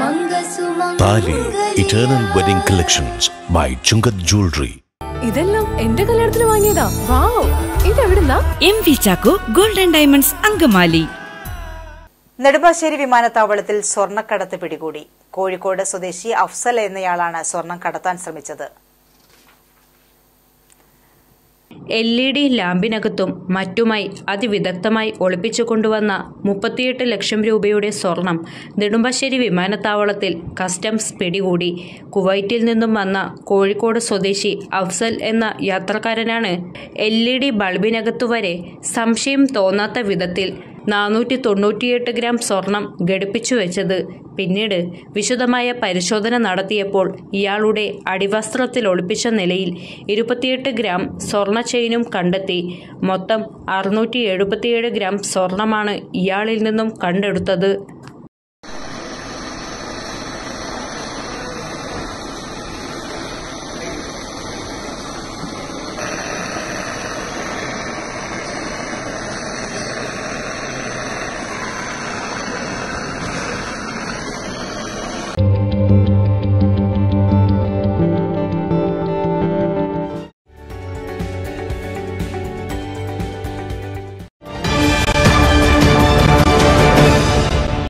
താലി eternal wedding collections by Chungath jewellery. ഇതെല്ലാം എന്റെ കല്യാണത്തിന് വാങ്ങിയതാ. വാവ്, ഇതെവിടുന്നാ? MV Chacko gold and diamonds Angamaly. നെടുമ്പാശ്ശേരി വിമാനത്താവളത്തിൽ സ്വർണ്ണക്കടത്ത് പിടികൂടി. കോഴിക്കോട് സ്വദേശി അഫ്സൽ എന്നയാളാണ് സ്വർണം കടത്താൻ ശ്രമിച്ചത്. LED ലാമ്പിനകത്തും മറ്റുമായി അതിവിദഗ്ധമായി ഒളിപ്പിച്ചു കൊണ്ടുവന്ന 38 ലക്ഷം രൂപയുടെ സ്വർണം നെടുമ്പാശ്ശേരി വിമാനത്താവളത്തിൽ കസ്റ്റംസ് പിടികൂടി. കുവൈറ്റിൽ നിന്നും വന്ന കോഴിക്കോട് സ്വദേശി അഫ്സൽ എന്ന യാത്രക്കാരനാണ് LED ബൾബിനകത്തുവരെ സംശയം തോന്നാത്ത വിധത്തിൽ 498 ഗ്രാം സ്വർണം ഘടിപ്പിച്ചു വെച്ചത്. പിന്നീട് വിശദമായ പരിശോധന നടത്തിയപ്പോൾ ഇയാളുടെ അടിവസ്ത്രത്തിൽ ഒളിപ്പിച്ച നിലയിൽ 28 ഗ്രാം സ്വർണ്ണ ചെയിനും കണ്ടെത്തി. മൊത്തം 677 ഗ്രാം സ്വർണമാണ് ഇയാളിൽ നിന്നും കണ്ടെടുത്തത്.